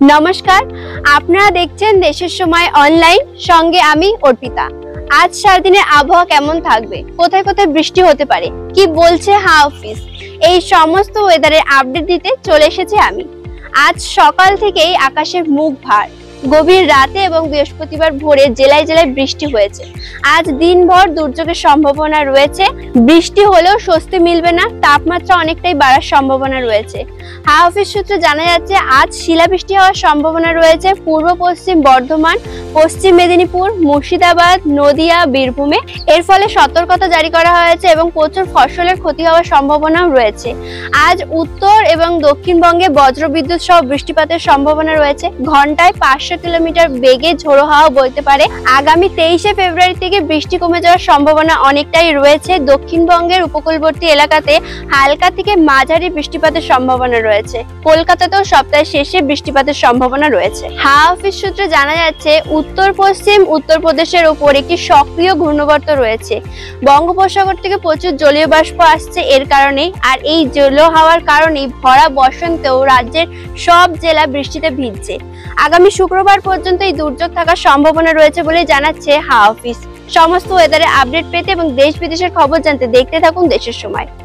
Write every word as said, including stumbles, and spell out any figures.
নমস্কার, আপনারা দেখছেন দেশের সময় অনলাইন, সঙ্গে আমি অর্পিতা। আজ সারাদিনের আবহাওয়া কেমন থাকবে, কোথায় কোথায় বৃষ্টি হতে পারে, কি বলছে হাওয়া অফিস, এই সমস্ত ওয়েদারের আপডেট দিতে চলে এসেছি আমি। আজ সকাল থেকেই আকাশের মুখ ভার, গভীর রাতে এবং বৃহস্পতিবার ভোরে জেলায় জেলায় বৃষ্টি হয়েছে। আজ দিনভর দুর্যোগের সম্ভাবনা রয়েছে, বৃষ্টি হলেও স্বস্তি মিলবে না, তাপমাত্রা অনেকটাই বাড়ার সম্ভাবনা রয়েছে। হাওয়া অফিস সূত্রে জানা যাচ্ছে আজ শিলাবৃষ্টি হওয়ার সম্ভাবনা রয়েছে পূর্ব পশ্চিম বর্ধমান, পশ্চিম মেদিনীপুর, মুর্শিদাবাদ, নদিয়া, বীরভূমে। এর ফলে সতর্কতা জারি করা হয়েছে এবং প্রচুর ফসলের ক্ষতি হওয়ার সম্ভাবনাও রয়েছে। আজ উত্তর এবং দক্ষিণবঙ্গে বজ্রবিদ্যুৎ সহ বৃষ্টিপাতের সম্ভাবনা রয়েছে। ঘন্টায় পাঁচশো কিলোমিটার বেগে ঝোড়ো হাওয়া বইতে পারে। আগামী তেইশে ফেব্রুয়ারি থেকে বৃষ্টি কমে যাওয়ার সম্ভাবনা অনেকটাই রয়েছে। দক্ষিণবঙ্গের উপকূলবর্তী এলাকাতে হালকা থেকে মাঝারি বৃষ্টিপাতের সম্ভাবনা রয়েছে। কলকাতাতেও সপ্তাহের শেষে বৃষ্টিপাতের সম্ভাবনা রয়েছে। হাওয়া অফিস সূত্রে জানা যাচ্ছে উত্তর পশ্চিম উত্তরপ্রদেশের উপর একটি সক্রিয় ঘূর্ণাবর্ত রয়েছে। বঙ্গোপসাগর থেকে প্রচুর জলীয় বাষ্প আসছে এর কারণে, আর এই জলীয় হাওয়ার কারণেই ভরা বসন্তেও রাজ্যের সব জেলা বৃষ্টিতে ভিজছে। আগামী শুক্রবার পর্যন্ত এই দুর্যোগ থাকার সম্ভাবনা রয়েছে বলে জানাচ্ছে হাওয়া অফিস। সমস্ত ওয়েদারের আপডেট পেতে এবং দেশ বিদেশের খবর জানতে দেখতে থাকুন দেশের সময়।